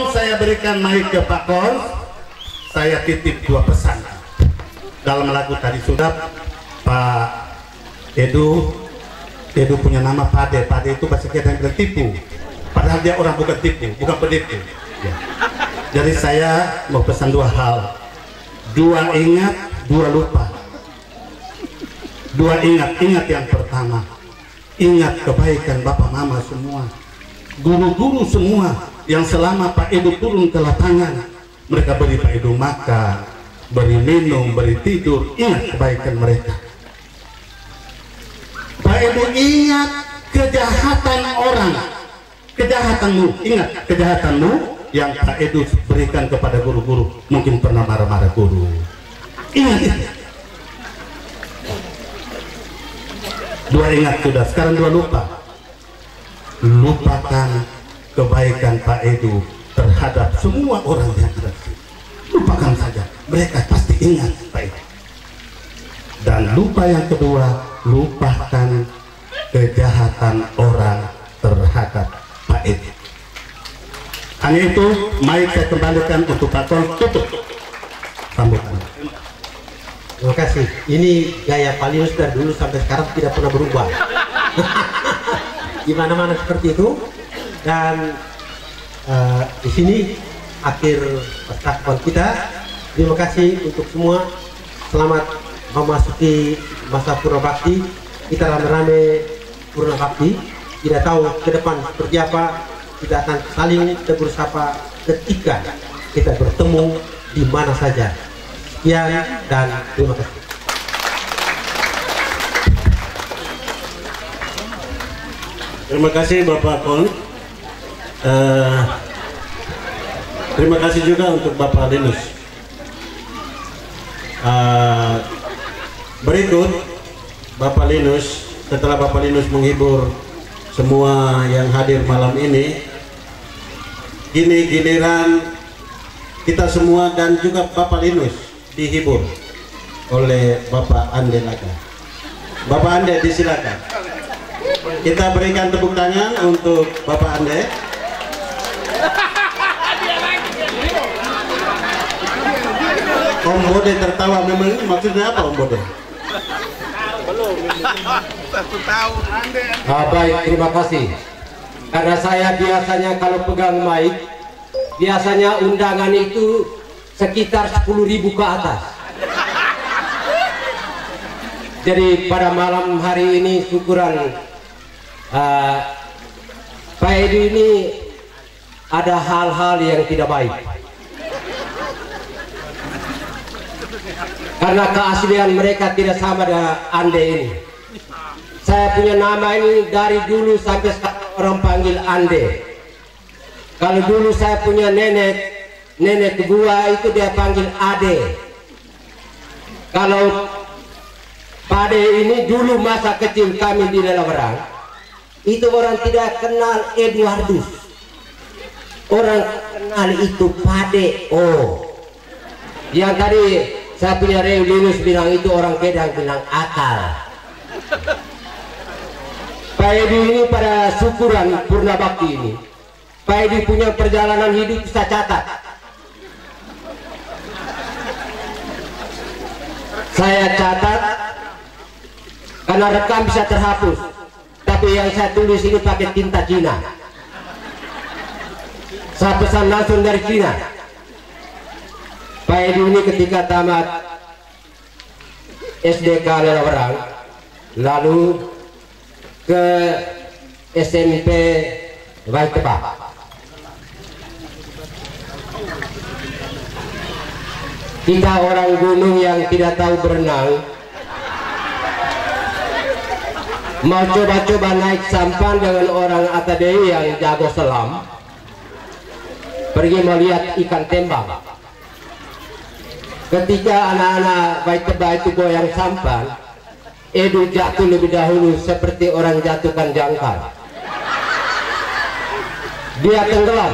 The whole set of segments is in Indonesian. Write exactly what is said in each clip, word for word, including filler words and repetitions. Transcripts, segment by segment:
sebelum saya berikan mic ke Pak Kons, saya titip dua pesan. Dalam lagu tadi sudah Pak Edu, Edu punya nama Pade. Pade itu bahasa kita yang tipu. Padahal dia orang bukan tipu, bukan penipu. Ya. Jadi saya mau pesan dua hal. Dua ingat, dua lupa. Dua ingat, ingat yang pertama. Ingat kebaikan Bapak Mama semua. Guru-guru semua yang selama Pak Edu turun ke lapangan, mereka beri Pak Edu makan, beri minum, beri tidur. Ingat kebaikan mereka. Pak Edu ingat kejahatan orang, kejahatanmu, ingat kejahatanmu yang Pak Edu berikan kepada guru-guru. Mungkin pernah marah-marah guru. Ingat itu. Dua ingat sudah, sekarang dua lupa. Lupakan kebaikan Pak Edu terhadap semua orang yang ada. Lupakan saja, mereka pasti ingat Pak Edu. Dan lupa yang kedua, lupakan kejahatan orang terhadap Pak Edu. Hanya itu, mic saya kembalikan untuk Pak Kons, tutup sambutan. Terima kasih. Ini gaya Palinus dari dulu sampai sekarang tidak pernah berubah. Di mana-mana seperti itu. Dan uh, di sini akhir percakapan kita. Terima kasih untuk semua. Selamat memasuki masa Purna Bakti. Kita rame-rame Purna Bakti. Tidak tahu ke depan seperti apa. Kita akan saling tegur sapa ketika kita bertemu di mana saja. Sekian dan terima kasih. Terima kasih Bapak Kons. Uh, terima kasih juga untuk Bapak Linus. Uh, berikut Bapak Linus, setelah Bapak Linus menghibur semua yang hadir malam ini, gini giliran kita semua dan juga Bapak Linus dihibur oleh Bapak Ande Laga. Bapak Ande, disilakan. Kita berikan tepuk tangan untuk Bapak Ande. Om Bode tertawa, memang maksudnya apa Om Bode? Ah, baik, terima kasih. Karena saya biasanya kalau pegang mic, biasanya undangan itu sekitar sepuluh ribu ke atas. Jadi pada malam hari ini syukuran uh, Pak Edu ini ada hal-hal yang tidak baik. Karena keaslian mereka tidak sama dengan Ande ini. Saya punya nama ini dari dulu sampai sekarang orang panggil Ande. Kalau dulu saya punya nenek, nenek kedua itu dia panggil Ade. Kalau Pade ini dulu masa kecil kami di Lelawerang, itu orang tidak kenal Eduardus. Orang kenal itu Pade. Oh, yang tadi saya punya Linus bilang itu orang Kedang bilang akal. Pak Edu ini pada syukuran Purna Bakti ini, Pak Edu punya perjalanan hidup saya catat. Saya catat karena rekam bisa terhapus, tapi yang saya tulis ini pakai tinta Cina. Saya pesan langsung dari Cina. Pak Edu ini ketika tamat S D K Lelawerang, lalu ke S M P Waitebah. Kita orang gunung yang tidak tahu berenang, mau coba-coba naik sampan dengan orang Atadei yang jago selam, pergi melihat ikan tembak. Ketika anak-anak Waitebah itu goyang sampan, Edu jatuh lebih dahulu seperti orang jatuhkan jangkar. Dia tenggelam.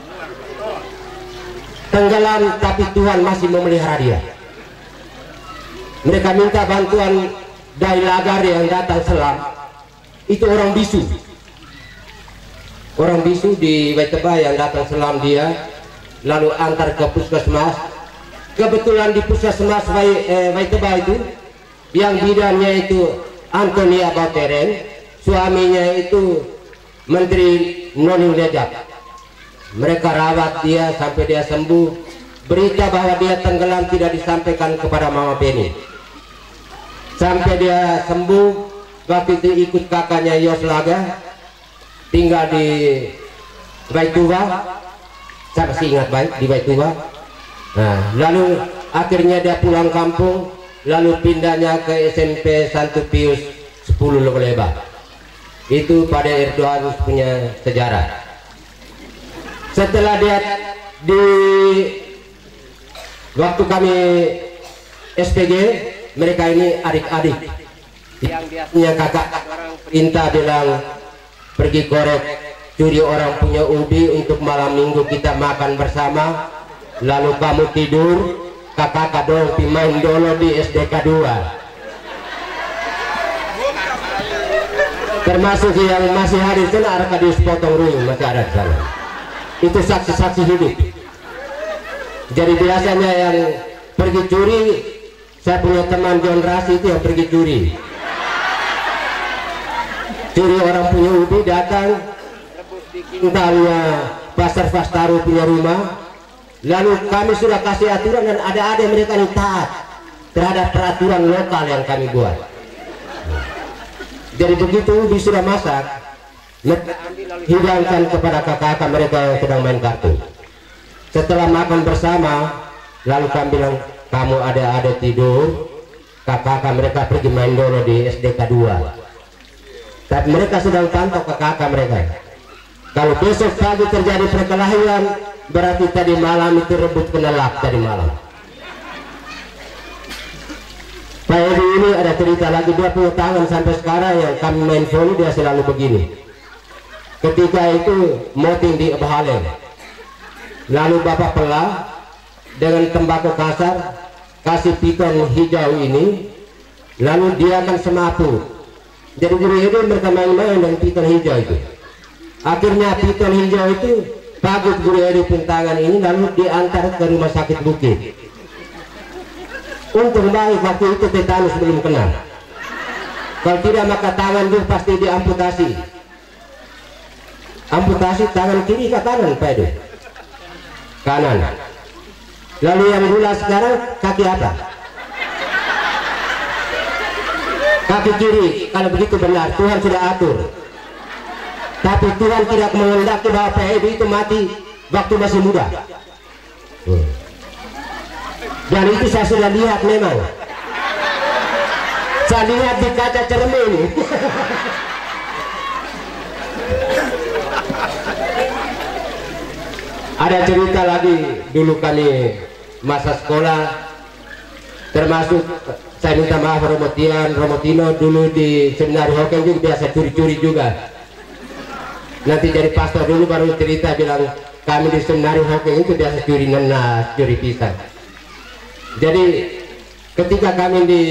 Tenggelam tapi Tuhan masih memelihara dia. Mereka minta bantuan dari Lagar yang datang selam. Itu orang bisu. Orang bisu di Waitebah yang datang selam dia. lalu antar ke puskesmas. Kebetulan di puskesmas Waiteba itu yang bidannya itu Antonia Bauteren, suaminya itu Menteri Noni Lejak. Mereka rawat dia sampai dia sembuh. Berita bahwa dia tenggelam tidak disampaikan kepada Mama Penny. Sampai dia sembuh, waktu itu ikut kakaknya Yos Laga tinggal di Waituba. Saya masih ingat baik di Waituba. Nah, lalu akhirnya dia pulang kampung, lalu pindahnya ke S M P Santo Pius sepuluh Leba. Itu pada Erdogan punya sejarah. Setelah dia di waktu kami S P G, mereka ini adik-adik yang biasanya kakak orang perintah bilang pergi korek curi orang punya ubi untuk malam minggu kita makan bersama, lalu kamu tidur, kakak dong main dolo di S D K dua. Termasuk yang masih hadir sana Arkadius Potong Ruyung masih ada di sana. Itu saksi-saksi hidup. Jadi biasanya yang pergi curi, saya punya teman John Rasi itu yang pergi curi. Curi orang punya ubi, datang rebus di quintalnya Pasar Fastaru punya rumah. Lalu kami sudah kasih aturan dan ada-ada mereka yang taat terhadap peraturan lokal yang kami buat. Jadi begitu ubi sudah masak, mereka hidangkan kepada kakak-kakak mereka yang sedang main kartu. Setelah makan bersama, lalu kami bilang, kamu ada-ada tidur, kakak-kakak mereka pergi main dulu di S D K dua. Tapi mereka sedang pantau kakak-kakak mereka. Kalau besok pagi terjadi perkelahian, berarti tadi malam itu rebut kenelak tadi malam. Pak Edi ini ada cerita lagi, dia punya tangan sampai sekarang yang kami main volley dia selalu begini. Ketika itu moting di Abhale, lalu bapak pelah dengan tembakau kasar kasih piton hijau ini, lalu dia akan semapu. Jadi guru Edi mereka main-main dengan piton hijau itu. Akhirnya piton hijau itu pagut guru Edi pun tangan ini, lalu diantar ke rumah sakit Bukit. Untung baik waktu itu tetanus belum kena. Kalau tidak maka tangan itu pasti diamputasi. Amputasi tangan kiri ke kanan Pak Edu? Kanan. Lalu yang gula sekarang kaki apa? Kaki kiri. Kalau begitu benar, Tuhan sudah atur. Tapi Tuhan tidak menghendaki bahwa Pak Edu itu mati waktu masih muda. Hmm. Dan itu saya sudah lihat memang. Saya lihat di kaca cermin. Ada cerita lagi dulu kami masa sekolah, termasuk saya minta maaf Romotian, Romotino dulu di seminari Hoken juga biasa curi-curi juga. Nanti jadi pastor dulu baru cerita bilang kami di seminari Hoken itu biasa curi nenas, curi pisang. Jadi ketika kami di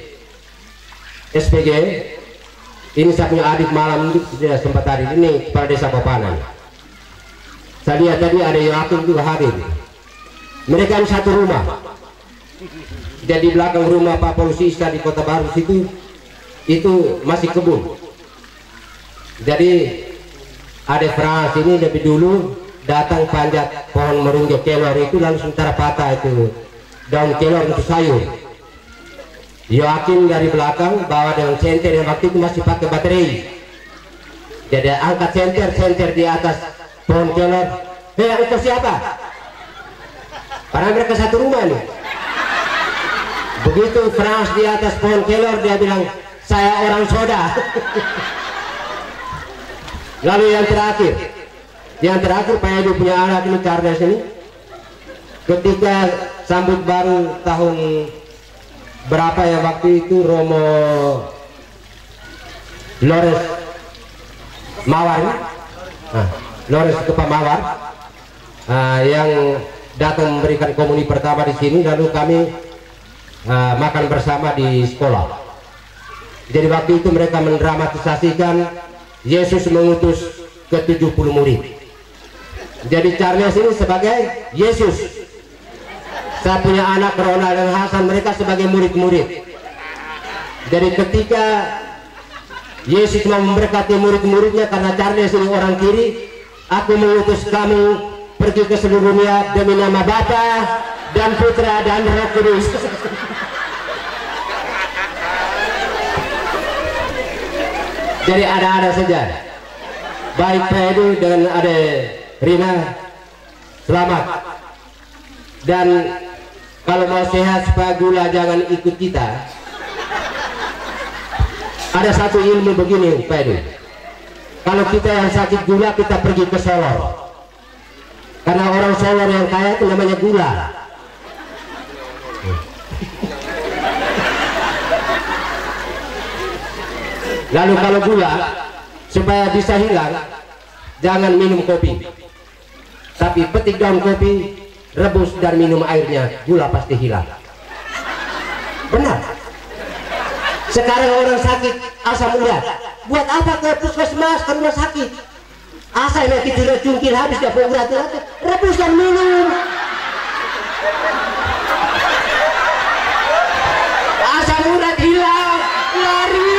S P G ini saya punya adik malam itu sudah sempat hari ini kepala desa Papanan. Saya lihat tadi ada Yoakim juga hadir. Mereka satu rumah. Jadi belakang rumah Pak Polisi Isa di Kota Baru situ itu masih kebun. Jadi ada Frans ini lebih dulu datang panjat pohon merungge kelor itu lalu sementara patah itu daun kelor untuk sayur. Yoakim dari belakang bawa dengan senter yang waktu itu masih pakai baterai. Jadi angkat senter, senter di atas pohon kelor. Hei, itu siapa? Karena mereka satu rumah nih. Begitu Frans di atas pohon kelor dia bilang, saya orang soda. Lalu yang terakhir, yang terakhir Pak Edu punya anak ini Charles ini. Ketika sambut baru tahun berapa ya waktu itu Romo Lores Mawar, nah, Lores Kepa Mawar uh, yang datang memberikan komuni pertama di sini, lalu kami uh, makan bersama di sekolah. Jadi waktu itu mereka mendramatisasikan Yesus mengutus ke tujuh puluh murid. Jadi Charles ini sebagai Yesus. Saya punya anak Ronald dan Hasan, mereka sebagai murid-murid. Jadi ketika Yesus mau memberkati murid-muridnya, karena Charles ini orang kiri, aku mengutus kamu pergi ke seluruh dunia demi nama Bapa dan Putra dan Roh Kudus. Jadi ada-ada saja. Baik Pak Edu dengan Ade Rina, selamat. Dan kalau mau sehat supaya gula jangan ikut kita, ada satu ilmu begini Pak Edu. Kalau kita yang sakit gula, kita pergi ke Solor. Karena orang Solor yang kaya itu namanya gula. Lalu kalau gula, supaya bisa hilang, jangan minum kopi, tapi petik daun kopi, rebus dan minum airnya, gula pasti hilang. Benar. Sekarang orang sakit asam urat, buat apa ke puskesmas ke rumah sakit? Asal yang kita cungkil habis dapat urat, rebus dan minum. Asam urat hilang, lari.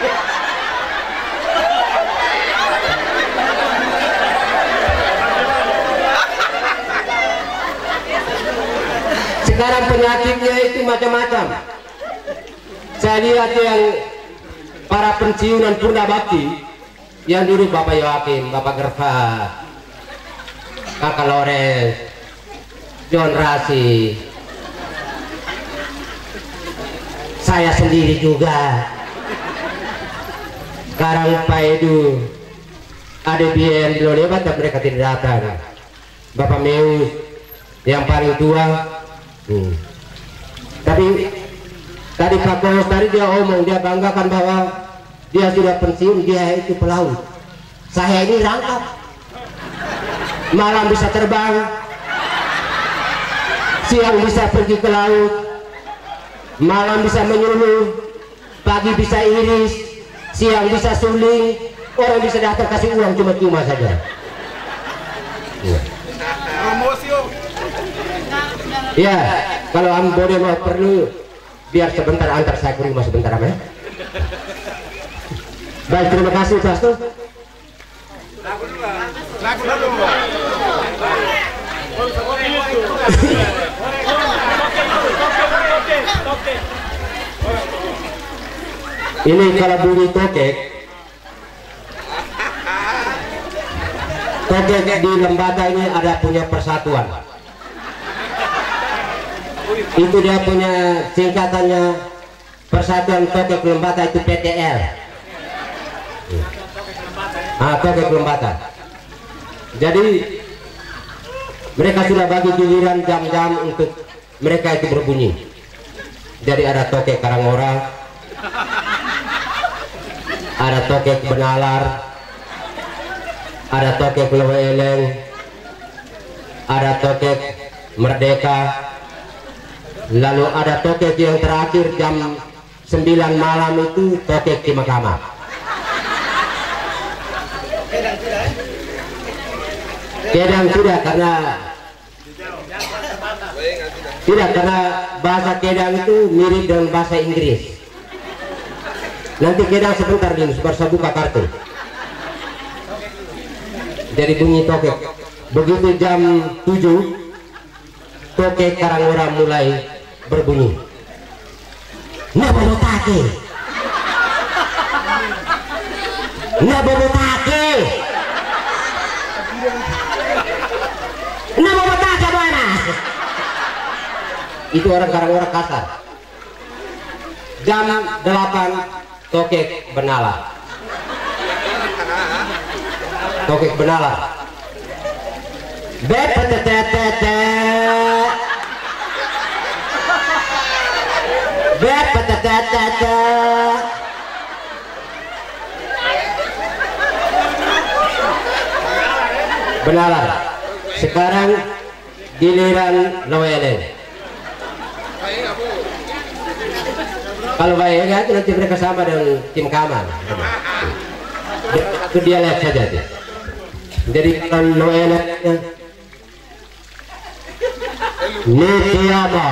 Sekarang penyakitnya itu macam-macam. Saya lihat yang para pensiunan Purna Bakti, yang dulu Bapak Yoakim, Bapak Gerva, Kakak Lores, John Rasi, saya sendiri juga. Sekarang Pak Edu, ada B N belum lewat dan mereka tidak datang. Bapak Meus yang paling tua. Hmm. Tapi tadi Pak Kos tadi dia omong, dia banggakan bahwa dia sudah pensiun, dia itu pelaut. Saya ini rangkap, malam bisa terbang, siang bisa pergi ke laut, malam bisa menyuluh, pagi bisa iris, siang bisa suling, orang bisa datang kasih uang cuma-cuma saja. Ya, kalau Ambode mau perlu, biar sebentar antar saya ke rumah sebentar ya. Baik, terima kasih Pastor. Lagu dulu. Lagu dulu. Ini kalau bunyi tokek, tokek di lembaga ini ada punya persatuan. Itu dia punya singkatannya, Persatuan Tokek Lembata, itu P T L. Ah, Tokek Lembata. Jadi mereka sudah bagi giliran jam-jam untuk mereka itu berbunyi. Jadi ada Tokek Karangora, ada Tokek Benalar, ada Tokek Leweleng, ada Tokek Merdeka. Lalu ada tokek yang terakhir jam sembilan malam itu tokek di mahkamah. Kedang tidak, karena tidak karena bahasa Kedang itu mirip dengan bahasa Inggris. Nanti Kedang sebentar dulu, saya buka kartu. Jadi bunyi tokek. Begitu jam tujuh, tokek Karangora mulai berbunyi. Nabobotake, nabobotake, nabobotake mana? Itu orang Karangora kasar. Jam delapan tokek Benala, tokek Benala. Bepetetete, bepetetete. Benalar. Sekarang giliran Leweleng. Kalau baik ya, nanti mereka sama dengan tim Kamal. Itu dia lihat saja. Jadi kalau Leweleng Nitiyama,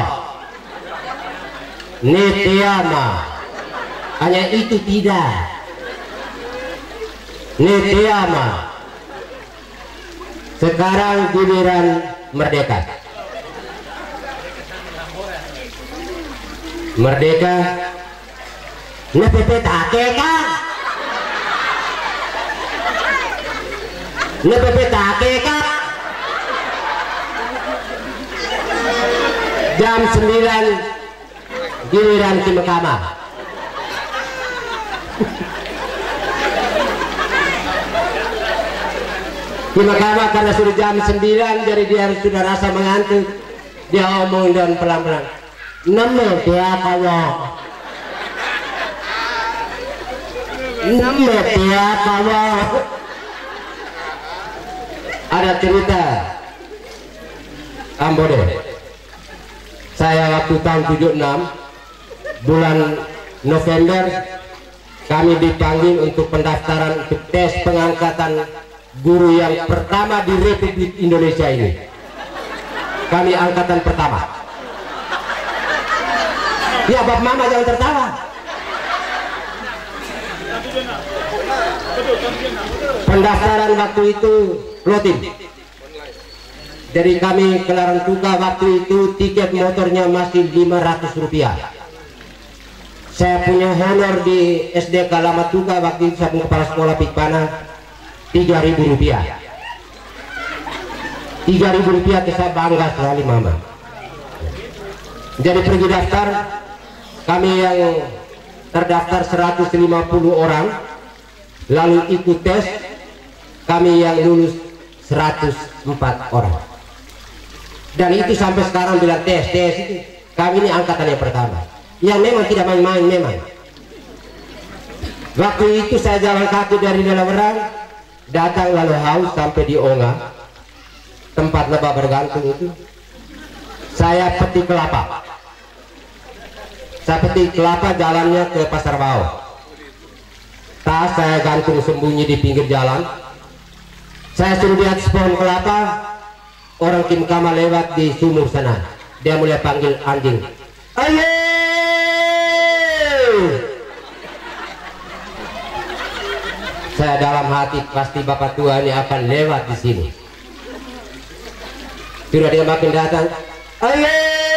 Nitiyama, hanya itu tidak. Nitiyama. Sekarang giliran merdeka. Merdeka. Nepepet akeka. Nepepet akeka. Jam sembilan giliran di Mahkamah. Di Mahkamah karena sudah jam sembilan, jadi dia sudah rasa mengantuk. Dia omong dan pelan-pelan. Nama dia kalau. Nama dia kalau. Ada cerita Ambode. Saya waktu tahun tujuh puluh enam bulan November kami dipanggil untuk pendaftaran untuk tes pengangkatan guru yang pertama di Republik Indonesia ini. Kami angkatan pertama. Ya, Bapak Mama jangan tertawa. Pendaftaran waktu itu loading. Jadi kami Kelaran Tuga waktu itu tiket motornya masih lima ratus rupiah. Saya punya honor di S D K Lamat Tuga waktu itu, saya kepala sekolah Pikpana tiga ribu rupiah. tiga ribu rupiah saya bangga sekali Mama. Jadi pergi daftar, kami yang terdaftar seratus lima puluh orang, lalu ikut tes, kami yang lulus seratus empat orang. Dan itu sampai sekarang bilang tes, tes itu kami ini angkatan yang pertama yang memang tidak main-main memang. Waktu itu saya jalan kaki dari Delawerang datang lalu haus sampai di Onga, tempat lebah bergantung itu. Saya petik kelapa, saya petik kelapa jalannya ke Pasar Bau. Tas saya gantung sembunyi di pinggir jalan. Saya suruh di atas pohon kelapa. Orang Kim Kama lewat di sumur sana. Dia mulai panggil anjing. Ayo! Saya dalam hati pasti bapak tua ini akan lewat di sini. Sudah dia makin datang. Ayo!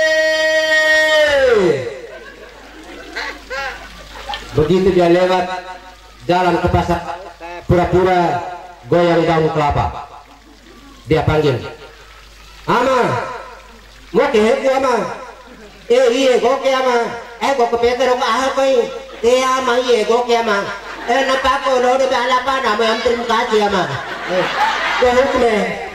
Begitu dia lewat jalan ke pasar, pura-pura goyang daun kelapa. Dia panggil. Ama, mau ke hebu ama, eh iya go ke ama, eh go ke Peter go ahal koi, eh ama iya go ke ama, eh napa ko lo udah berapa nama yang terima kasih ama, eh go hukum